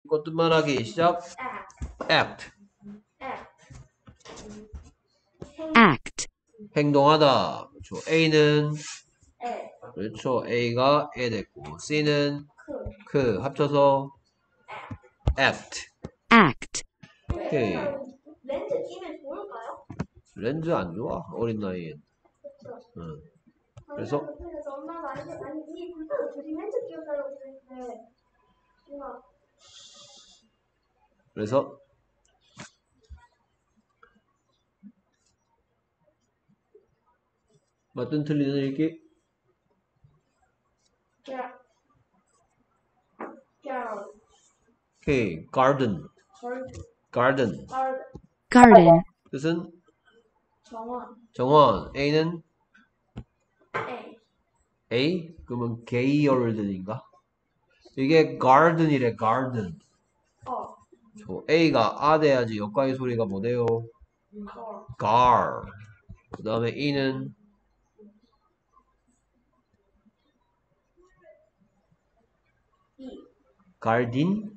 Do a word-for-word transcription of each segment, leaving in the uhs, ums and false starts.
꽃 말하기 시작. act. act, 행동하다. 그렇죠. A는 그렇죠. A가 에 됐고 C는 그 합쳐서 act. act, 오케이. 렌즈 끼면 좋을까요? 렌즈 안 좋아. 어린 나이에. 응. 그래서 그래서 엄마가 아니 아니 이 불편을 둘이 렌즈 끼워달라고 그랬는데 제가 그래서 맞든 틀리든 읽기. 그냥 그냥 오케이. garden. garden. garden, 뜻은 정원 정원. A는 A A? 그러면 게이얼든인가? 이게 garden이래. garden. 어 저 A가 아 돼야지 역과의 소리가 뭐 돼요? 어 gar. 그 다음에 E는 E garden.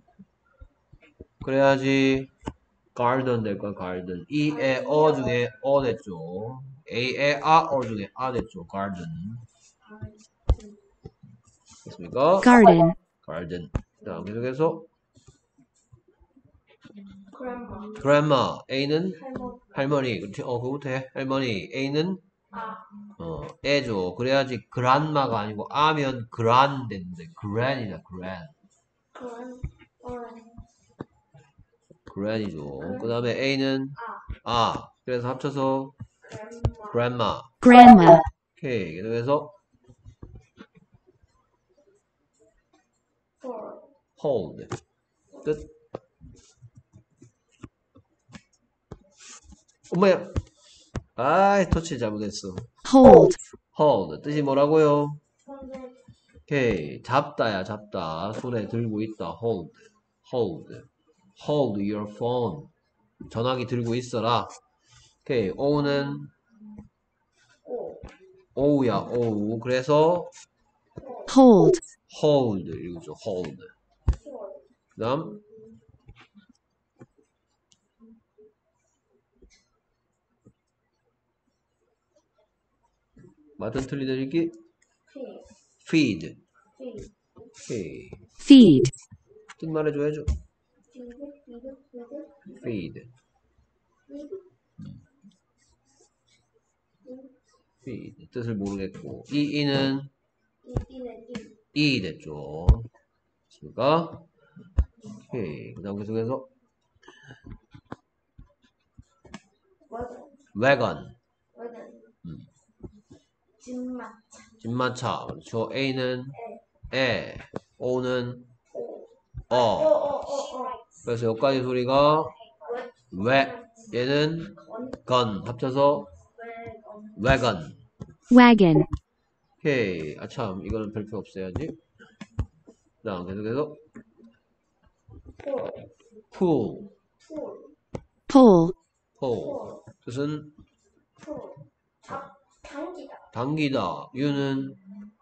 그래야지 garden 될 거야. garden. E의 어 중에 어 됐죠. A의 아 어 중에 아 됐죠. garden. 됐습니까? garden, garden. 자, 계속해서 grandma grandma. A는 할머니 할머니. 그렇지? 어, 그거부터 해. 할머니. A는 아 어, 애죠. 그래야지 grandma가 아니고 아면 grand 됐는데 grand이다. grand. 그런 어른 grand이죠. 그 다음에 A는 아 아. 그래서 합쳐서 grandma grandma. grandma, 오케이. 그래서 for hold. 뜻. 엄마야. 아이, 터치 잘못했어. hold, hold. 뜻이 뭐라고요? 손을 오케이. 잡다야, 잡다. 손에 들고 있다. hold. hold. hold your phone. 전화기 들고 있어라. 오케이. O는 오 오우야, 오우. 그래서 hold, hold. 이거죠. hold. 그 다음, 맞든 틀리든 읽기. feed feed. feed 오케이. feed, 뜻 말해줘야죠. feed feed feed feed. feed feed. 뜻을 모르겠고. 이, 이는 이는 이 됐죠. 됐습니까? 오케이. 그 다음 계속해서 wagon. wagon 음. 찜맛 집마차. 그렇죠. A는 에, O는 오 어. 어어어어 그래서 여기까지 소리가 왜, 얘는 건 합쳐서 wagon. wagon, 오케이. 아참, 이거는 별표 없애야지. 그 다음 계속해서 pull. pull, pull. 뜻은 잡 당기다 당기다. U는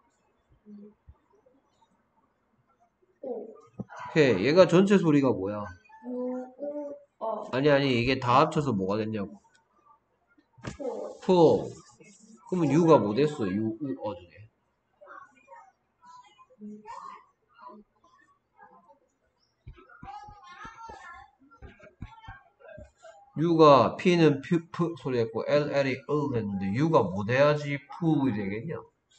오 오케이. 얘가 전체 소리가 뭐야? 우우어 아니 아니 이게 다 합쳐서 뭐가 됐냐고. 오 pull. 그러면 U가 뭐 됐어? U, U, 어 중에. U가 P는 P, P 소리 했고 L, L이 을 됐는데 U가 뭐 돼야지 푸이 되겠냐?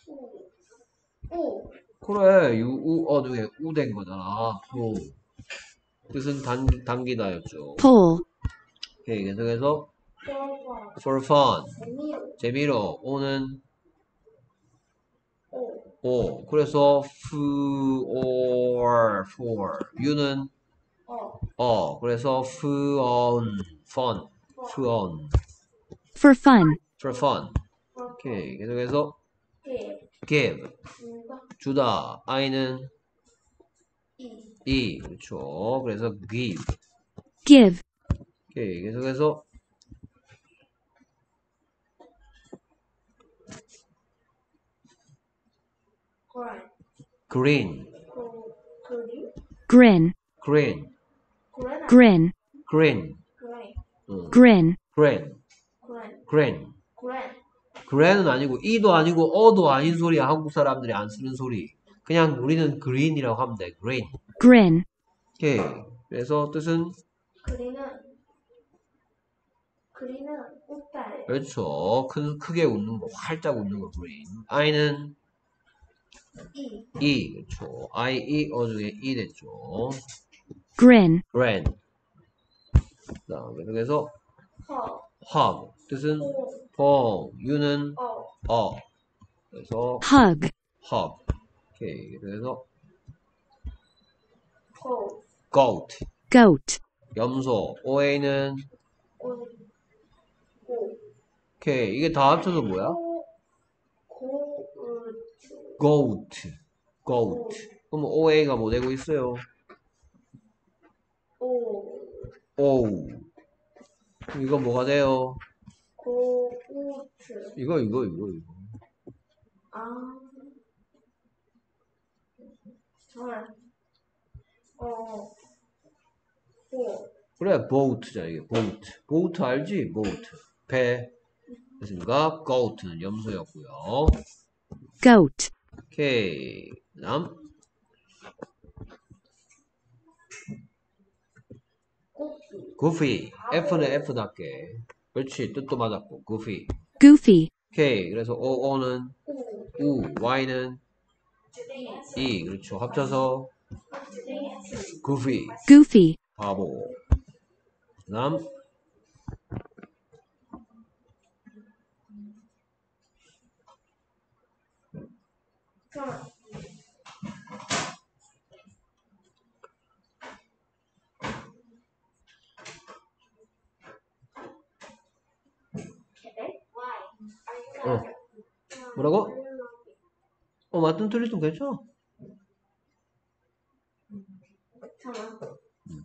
오 그래. U, U, 어 중에 U 된 거잖아. 푸. 뜻은 당, 당기다였죠. pull, 오케이. 계속해서 for for fun. 재미로 재미로. O는 오 오. 그래서 f, or, for. U는 어 어. 그래서 fun, fun, fun, for fun, for fun. 오케이. 계속해서 게 give. 주다 주다. I는 이 이. 그렇죠. 그래서 give. give, 오케이. 계속해서 그라이 green. 그 그리 grin, green. 그래는 grin, green, 그래. 응. grin, green, 그래. green. 그래. green은 아니고 e도 아니고 어도 아닌 소리야. 한국 사람들이 안 쓰는 소리. 그냥 우리는 green이라고 하면 돼. green. grin, 오케이. 그래서 뜻은 그리는 그리는 웃다예요. 그렇죠. 큰 크게 웃는 거, 활짝 웃는 거 green. I는 이. E, 그렇죠. I, E, 어 중에 E 됐죠. grin, grin. 그다음에 그래서 허. hug 뜻은 호. 펑, U는 어. 어. 그래서 hug, hug. 오케이. 그래서 고. goat, goat, 염소. 오에이는 오. 고. 오케이. 이게 다 합쳐서 뭐야? 고. 고우트. goat, goat. 그럼 오에이가 뭐 되고 있어요? 오. 오. 이거 뭐가 돼요? 고우트. 이거 이거 이거 이거. 아. 정말. 어. 고. 그래, boat잖아 이게 boat. boat 알지? boat. 배. 됐습니까? goat는 염소였고요. goat, 오케이. 다음. 고피. goofy. F는 F답게. 그렇지. 뜻도 맞았고. goofy. goofy, 오케이. 그래서 O, O는 우. 우, Y는 이. E. 그렇죠. 합쳐서 goofy. goofy, 바보. 그 다음. 정말. 어. 뭐라고? 어, 맞든 틀리든 괜찮아. 잠깐만.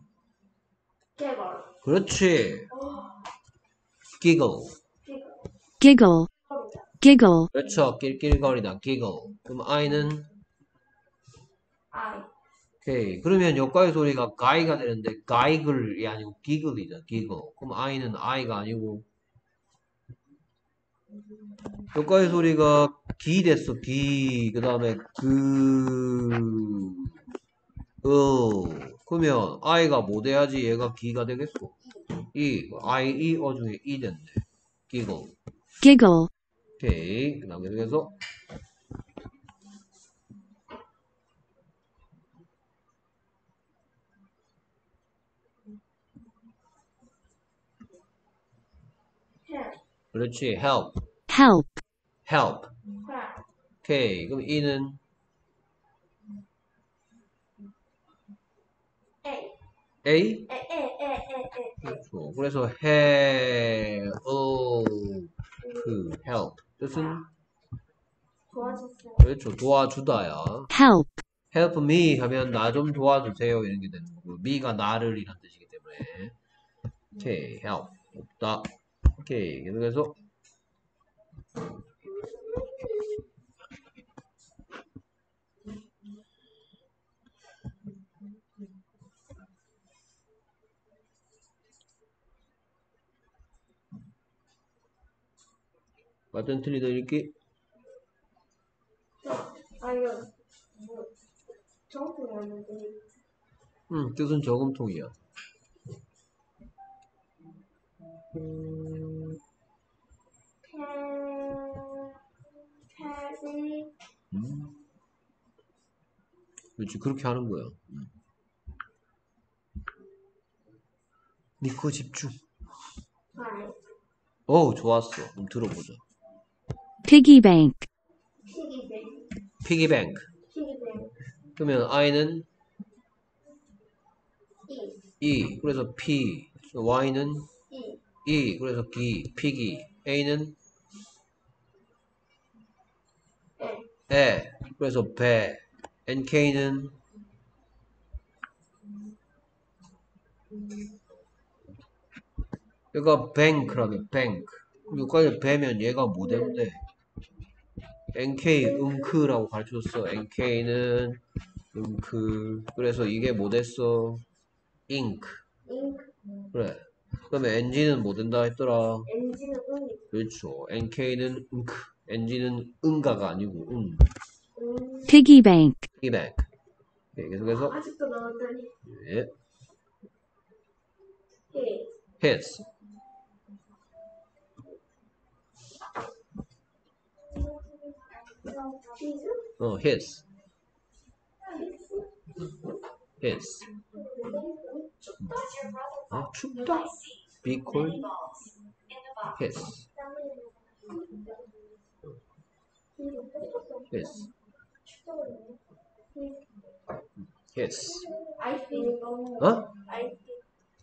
개걸. 그렇지. giggle. giggle, giggle, 그렇죠. 낄낄거리다. giggle. 그럼 I는 아이. 오케이. 그러면 여과의 소리가 guy가 되는데 gigle이 아니고 giggle이다. giggle. 그럼 I는 I가 아니고 여과의 소리가 기 됐어. 기. 그 다음에 그. 어. 그러면 I가 뭐 돼야지 얘가 기가 되겠어? 이. I, E, 어 중에 E 된대. giggle. giggle, 오케이. 그 다음에 그래서 헬. 그렇지. help. help, help. 화. 오케이. 그럼 E는 에이. A? 에에에에에. 그렇죠. 그래서 help, help. 뜻은 도와주세요. 그렇죠. 도와주다야. help, help me 하면 나 좀 도와주세요 이런 게 되는 거고 me가 나를 이란 뜻이기 때문에 오케이 help 없다. 오케이 그래서 맞든 틀리든 읽기. 아, 이거, 뭐, 정통이 왔는데. 응 뜻은 저금통이야. 패, 패지, 음. 그렇지 그렇게 하는 거야. 음. 니코 집중. 아이, 어우 좋았어. 그럼 들어보자. piggy bank, 피기뱅, 피기뱅크. 피기뱅, 그러면 I는 이, E 그래서 P Y는 이, E 그래서 기 피기 A는 에, 에 그래서 배 엔케이는 얘가 뱅크라며 뱅크 여기까지 배면 얘가 뭐 되면 돼? 엔케이 응크라고 가르쳐줬어. 엔케이는 응크 그래서 이게 뭐 됐어? 잉크 ink, 그래. 그 다음에 엔진은 뭐 된다 했더라. 엔진은 응, 그렇죠. 엔케이는 응크. 엔진은 응가가 아니고 응. 응. Piggy bank. 피기백. 네, 계속해서 아직도 나왔더니. 예. 예. his. 치즈? 어, his. his. 어, 춥다. be cold. his. his. his. I think. 어? I think.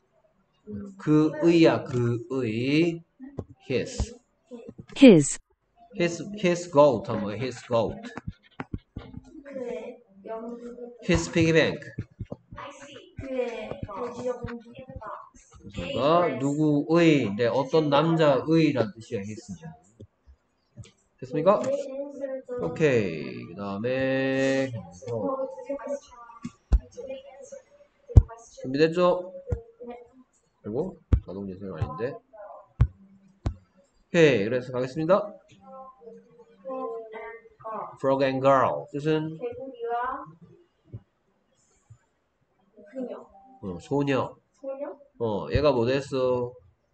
그의야 그의. his. His. his his goat 하면 his goat. 그래. 영국은. his piggy bank. 그래. 돼지영국. 그러니까 누구의, 네, 어떤 남자의란 뜻이야 his는. 됐습니까? 오케이. 그 다음에 준비됐죠? 그리고 자동 재생 아닌데. 오케이. 그래서 가겠습니다. frog and girl 뜻은 개구리와 그녀. 어, 소녀. 소녀? 어, 얘가 뭐 됐어?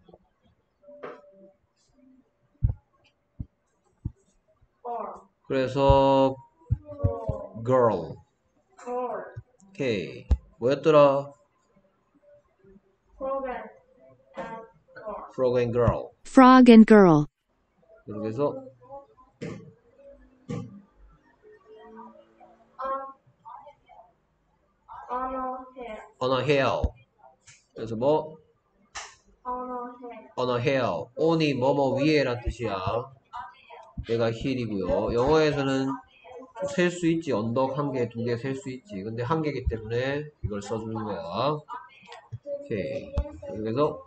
or 그래서 or girl. or 오케이. 뭐였더라? program and or frog and girl. Frog and girl. 이렇게 해서 on on a hair on a hill. 그래서 뭐 on a hair on a hill. on이 뭐뭐 위에란 뜻이야. 얘가 hill이고요. 영어에서는 셀 수 있지. 언덕 한 개, 두 개 셀 수 있지. 근데 한 개이기 때문에 이걸 써주는 거야. 오케이. 그래서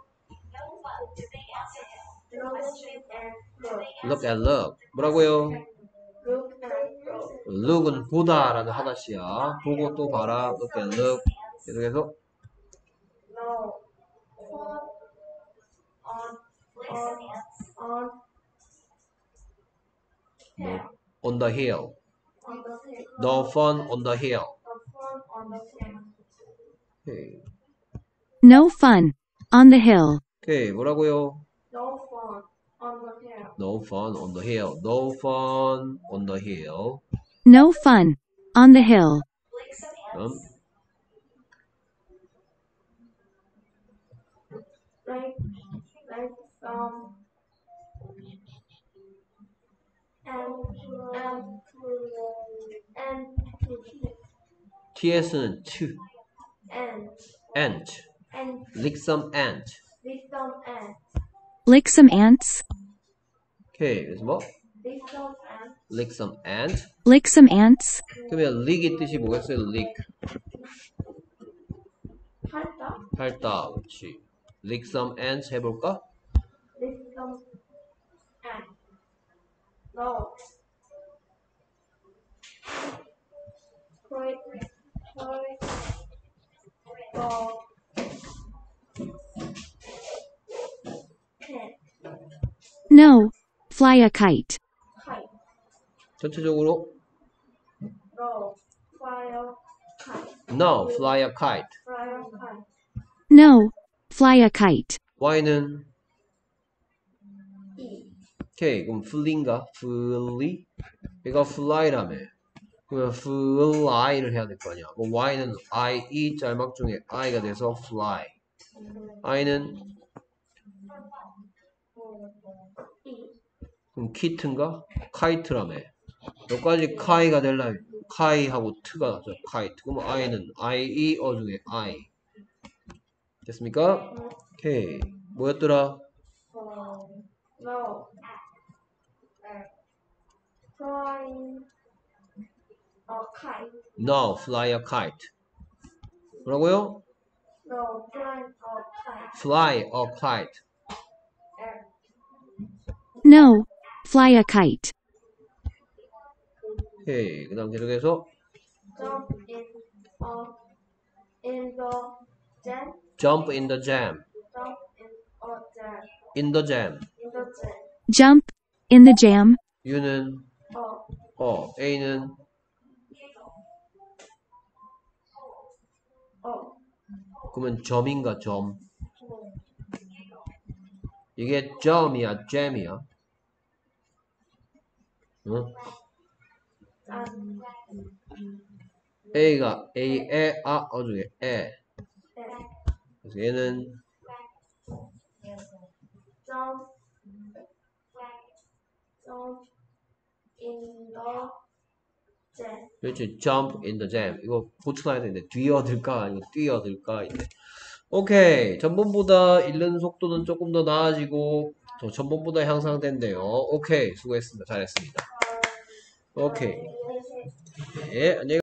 look and look look and look. 뭐라고요? look and look look은 보다라는 하나씩이야. 보고 또 봐라. look and look. 계속해서 no on on on 뭐 on the hill. on the hair No fun on the hill. the phone on the hair 오케이. No fun. On the hill. 오케이. 뭐라고요? no phone on the hair No fun on the hill. No fun on the hill. No fun. On the hill. 그럼 like like um and and and ts는 to, and ant. and lick some ant. this some and Lick some ants. 오케이. 그래서 뭐? this some and lick some ant. Lick some ants. 그러면 lick이 뜻이 뭐겠어요? lick. 할까? 핥다. 그렇지. lick some ants 해볼까? this some and no Toy, toy, dog, cat, No. Fly a kite. kite, 전체적으로 no, fire, kite, no, fly a kite. fire, kite, No. Fly a kite. y는 e, 오케이. 그럼 fly인가? fly? 얘가 fly라며. 그러면 fly를 해야 될 거 아니야. 그럼 y는 I, E 짤막 중에 I가 돼서 fly. I는 e, 그럼 kit인가? kite라며. 여기까지 kai가 되려면 kai하고 t가 죠 kite. 그럼 I는 I, E 어 중에 I. 됐습니까? 오케이. 뭐였더라? um, no, flying a kite, No, fly a kite. 뭐라고요? no, flying a kite, Fly a kite. No. Fly a kite. 오케이. 그 다음 계속해서 jump in, uh, in the jam. jump in the jam. Jump in a jam. in the jam. In the jam. Jump. In the jam. U는 어. 어, A는 어. 그러면 점인가 점? 이게 점이야, jam이야? 응? 짠. A가 A, 에, 아, 어 중에 에. 네. 그래서 얘는 Jump. Jump in the jam. 그렇지, jump in the jam. 이거 고쳐놔야 되는데 뛰어들까 아니면 뛰어들까 인데. 오케이, 전번보다 읽는 속도는 조금 더 나아지고 더 전번보다 향상된대요. 오케이, 수고했습니다. 잘했습니다. 오케이. 네, 안녕히